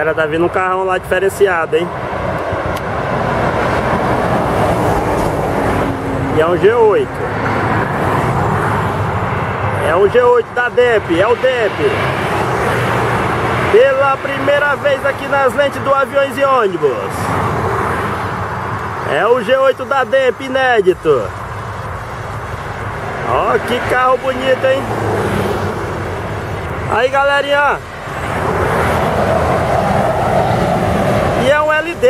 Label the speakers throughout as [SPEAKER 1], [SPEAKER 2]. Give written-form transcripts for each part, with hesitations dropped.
[SPEAKER 1] Galera, tá vindo um carrão lá diferenciado, hein? E é um G8. É um G8 da DEP, é o DEP. Pela primeira vez aqui nas lentes do Aviões e Ônibus. É o G8 da DEP, inédito. Ó, que carro bonito, hein? Aí, galerinha. E é um LD.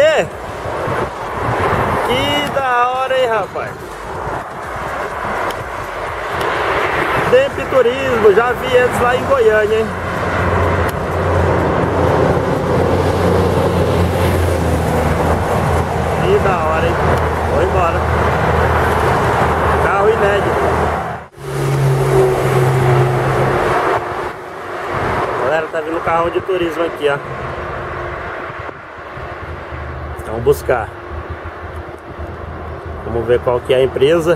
[SPEAKER 1] Que da hora, hein, rapaz? DEP Turismo, já vi eles lá em Goiânia, hein? Que da hora, hein? Vou embora. Carro inédito. Galera, tá vindo um carrão de turismo aqui, ó. Vamos buscar. Vamos ver qual que é a empresa.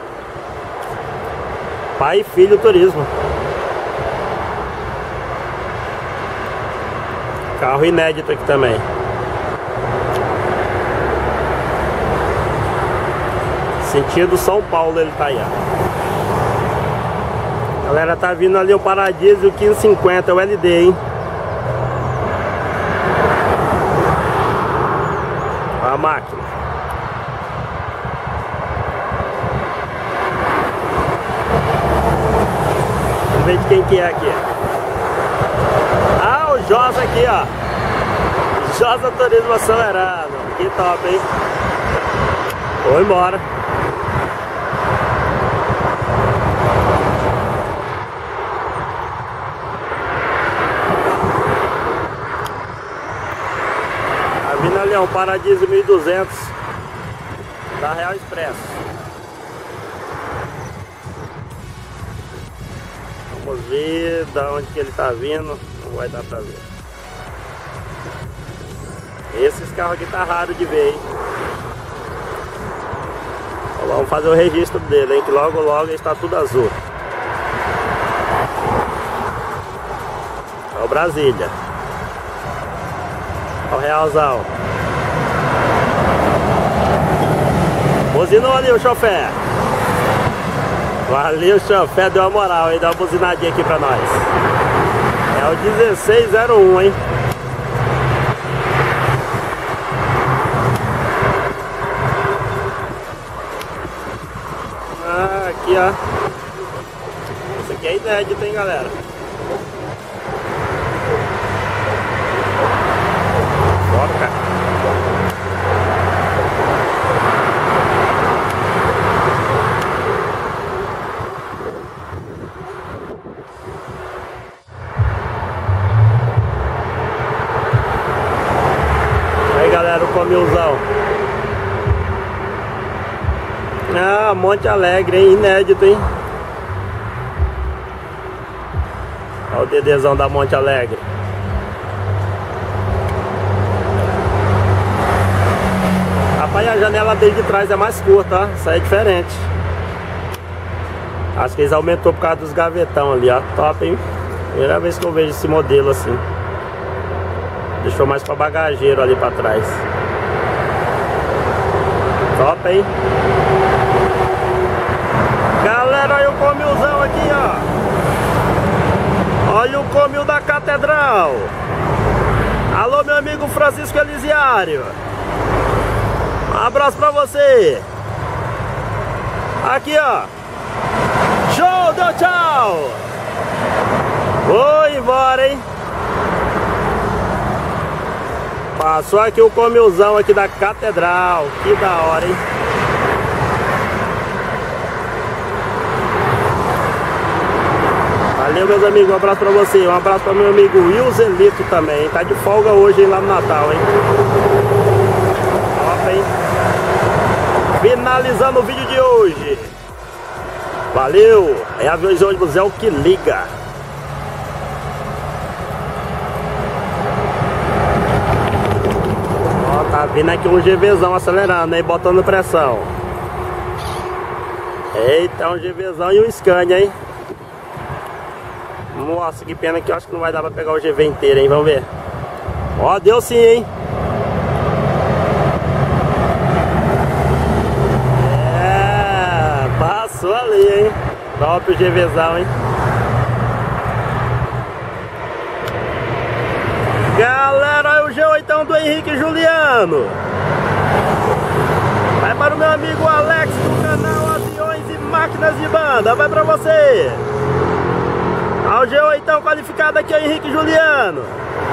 [SPEAKER 1] Pai e Filho Turismo. Carro inédito aqui também. Sentido São Paulo ele tá aí, ó. Galera, tá vindo ali o Paradiso 1550, o LD, hein? Olha a máquina. Vamos ver de quem que é aqui. Ah, o Josa aqui, ó. Josa Turismo acelerado. Que top, hein? Vou embora. Vindo ali, ó, um Paradiso 1200 da Real Expresso. Vamos ver da onde que ele tá vindo. Não vai dar pra ver. Esses carros aqui tá raro de ver, hein? Vamos fazer o registro dele, hein? Que logo logo está tudo azul. É o Brasília. Olha o Realzão. Buzinou ali o chofé. Valeu, chofé, deu uma moral, hein? Dá uma buzinadinha aqui pra nós. É o 1601, hein? Ah, aqui, ó. Esse aqui é inédito, hein, galera? Bora, cara. Aí, galera, o Comilzão. Ah, Monte Alegre, hein? Inédito, hein? Olha o dedezão da Monte Alegre. Rapaz, a janela dele de trás é mais curta, ó. Isso aí é diferente. Acho que eles aumentou por causa dos gavetão ali, ó. Top, hein? Primeira vez que eu vejo esse modelo assim. Deixou mais pra bagageiro ali pra trás. Top, hein? Galera, olha o Comilzão aqui, ó. Olha o Comil da Catedral. Alô, meu amigo Francisco Elisiário. Um abraço pra você. Aqui, ó. Show, deu tchau. Vou embora, hein? Passou aqui o Comilzão aqui da Catedral. Que da hora, hein? Valeu, meus amigos, um abraço pra você. Um abraço pra meu amigo Wilzelito também. Tá de folga hoje, hein, lá no Natal, hein? Top, hein? Finalizando o vídeo de hoje. Valeu! É Aviões e Ônibus, é o que liga. Ó, tá vindo aqui um GVzão acelerando, hein? Botando pressão. Eita, um GVzão e um Scania, hein? Nossa, que pena que eu acho que não vai dar pra pegar o GV inteiro, hein? Vamos ver. Ó, deu sim, hein? É, passou ali, hein? Top o GVzão, hein? Galera, olha o G8 do Henrique Juliano. Vai para o meu amigo Alex do canal Aviões e Máquinas de Banda. Vai para você. Olha o G8 qualificado aqui, é o Henrique Juliano.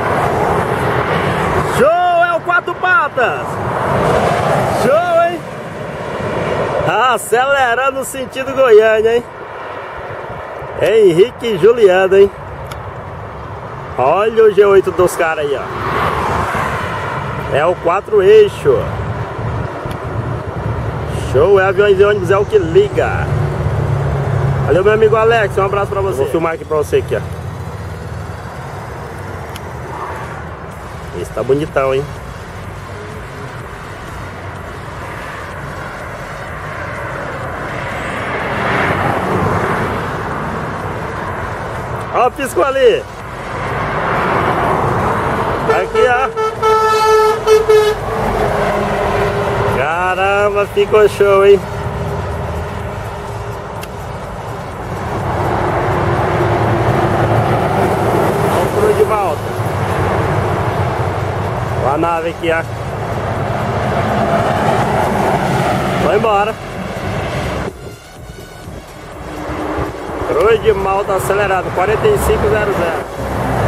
[SPEAKER 1] Show, é o 4 patas. Show, hein? Acelerando no sentido Goiânia, hein? Henrique Juliano, hein? Olha o G8 dos caras aí, ó. É o 4 eixo. Show, é Aviões e Ônibus, é o que liga. Valeu, meu amigo Alex, um abraço pra você. Vou filmar aqui pra você aqui, ó. Esse tá bonitão, hein? Ó o pisco ali. Aqui, ó. Caramba, ficou show, hein? Vamos pro de volta. Olha a nave aqui, ó. Vai embora. Cruz de Malta acelerado, 4500.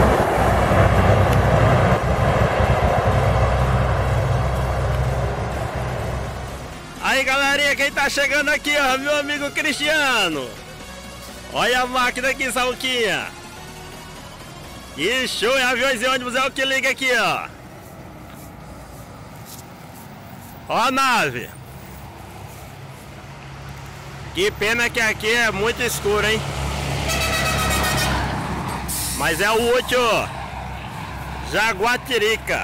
[SPEAKER 1] Aí, galerinha, quem tá chegando aqui, ó, meu amigo Cristiano. Olha a máquina aqui, Samuquinha. Que show, é Aviões e Ônibus, é o que liga aqui, ó. Ó a nave. Que pena que aqui é muito escuro, hein? Mas é o útil Jaguatirica.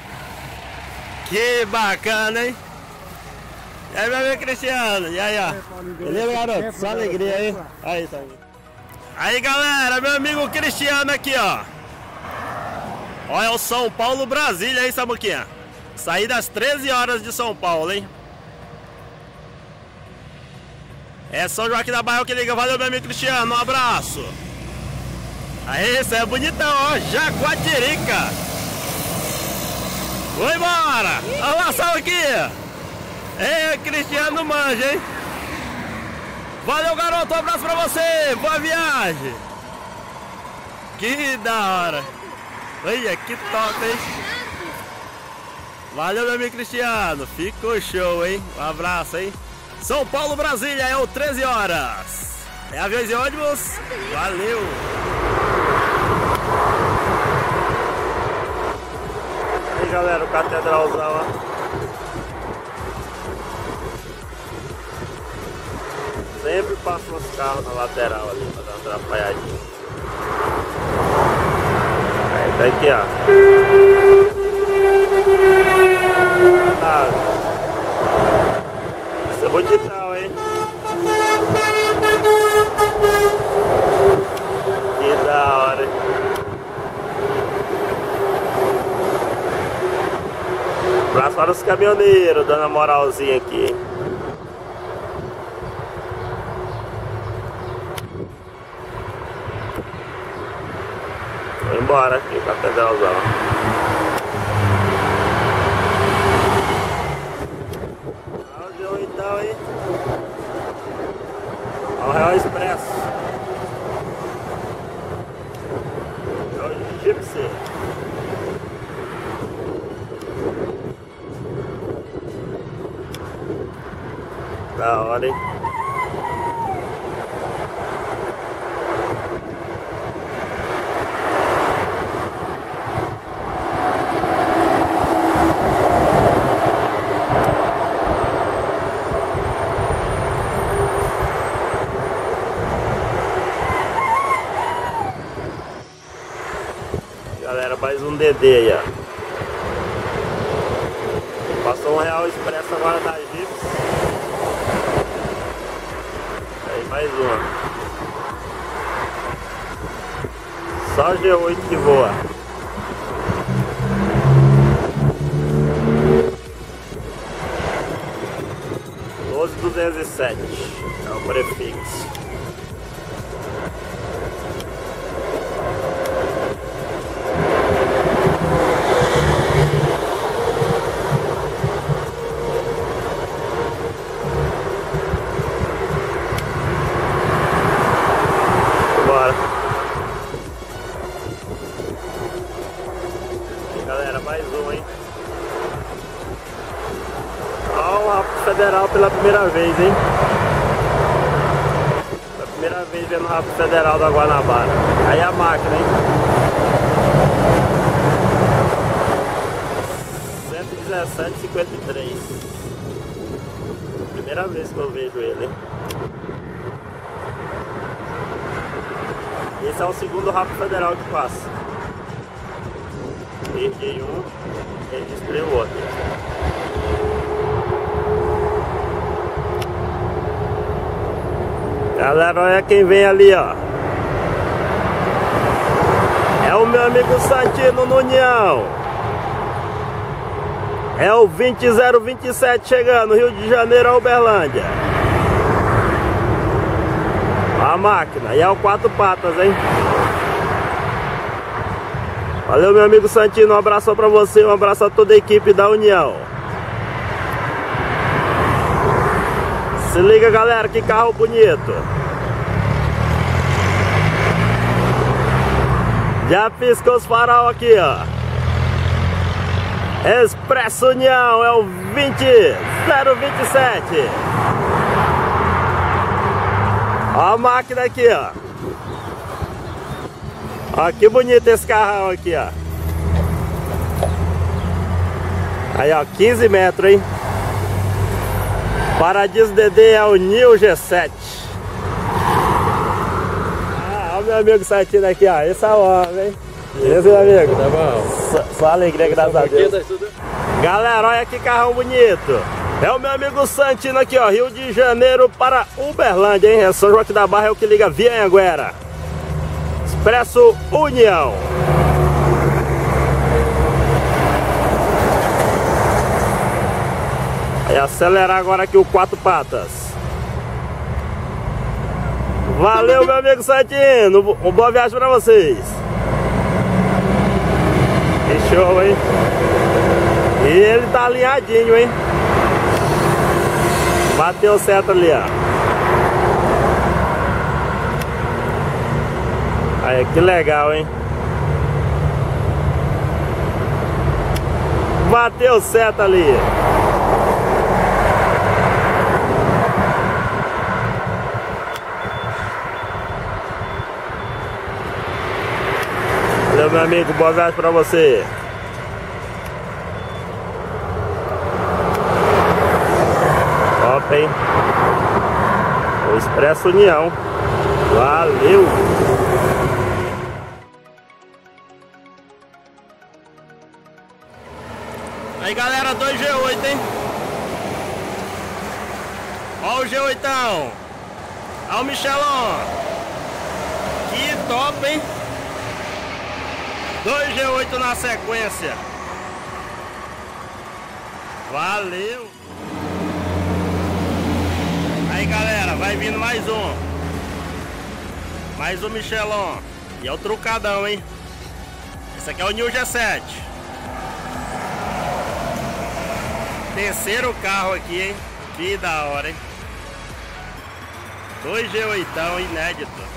[SPEAKER 1] Que bacana, hein? E aí, meu amigo Cristiano, e aí, ó? Beleza, garoto? Só alegria aí. Aí, tá aí. Aí, galera, meu amigo Cristiano aqui, ó. Olha o São Paulo, Brasília aí, Samuquinha. Saí das 13 horas de São Paulo, hein? É São Joaquim da Barra que liga. Valeu, meu amigo Cristiano, um abraço. Aí, isso é bonitão, ó. Jaguatirica. Vou embora. Olha lá, Samuquinha. É, Cristiano manja, hein? Valeu, garoto, um abraço pra você. Boa viagem. Que da hora. Olha, que top, hein? Valeu, meu amigo Cristiano. Ficou show, hein? Um abraço, hein? São Paulo, Brasília, é o 13 horas. É Aviões e Ônibus. Valeu. E aí, galera, o catedralzão, ó. Sempre passa uns carros na lateral ali pra dar uma atrapalhadinha. Aí tá aqui, ó. Isso é bonitão, hein? Que da hora, hein? Abraço para os caminhoneiros, dando a moralzinha aqui, hein? Vou embora aqui, catedralzão. Olha então, hein? Olha o Real Expresso. Olha o Gypsy. Da hora, hein? Galera, mais um DD aí, ó. Passou um Real Expresso agora da Gypsy. Aí, mais uma. Só G8 que voa. 12207 é o prefixo. Bora. Galera, mais um, hein? Ó, o Rápido Federal pela primeira vez, hein? Pela primeira vez vendo o Rápido Federal da Guanabara. Aí a máquina, hein? 117,53. Primeira vez que eu vejo ele, hein? Esse é o segundo Rápido Federal que passa. Perdi um, registrei o outro. Galera, olha quem vem ali, ó. É o meu amigo Santino no União. É o 20027 chegando, Rio de Janeiro a Uberlândia. A máquina, e é o 4 patas, hein? Valeu, meu amigo Santino, um abraço pra você, um abraço a toda a equipe da União. Se liga, galera, que carro bonito. Já piscou os farol aqui, ó. Expresso União, é o 20027. Ó a máquina aqui, ó. Ó, que bonito esse carrão aqui, ó. Aí, ó, 15 metros, hein? Paradiso DD é o Nil G7. Ah, ó o meu amigo Santino aqui, ó. Esse é o homem, hein? Beleza, meu amigo?
[SPEAKER 2] Tá bom.
[SPEAKER 1] Só alegria, graças a Deus. Galera, olha que carrão bonito. É o meu amigo Santino aqui, ó. Rio de Janeiro para Uberlândia, hein? É São Joaquim da Barra, é o que liga via Anhanguera. Expresso União. Aí acelerar agora aqui o 4 patas. Valeu, meu amigo Santino. Uma boa viagem pra vocês. Que show, hein? E ele tá alinhadinho, hein? Bateu certo ali, ó. Aí, que legal, hein? Bateu certo ali. Valeu, meu amigo, boa viagem pra você. Top, hein? O Expresso União. Valeu! Aí, galera, 2G8, hein? Ó o G8ão. Ó o Michelon. Que top, hein? 2G8 na sequência. Valeu! Aí, galera, vai vindo mais um. Mais um Michelon. E é o trucadão, hein? Esse aqui é o Nil G7. Terceiro carro aqui, hein? Que da hora, hein? 2G8 inédito.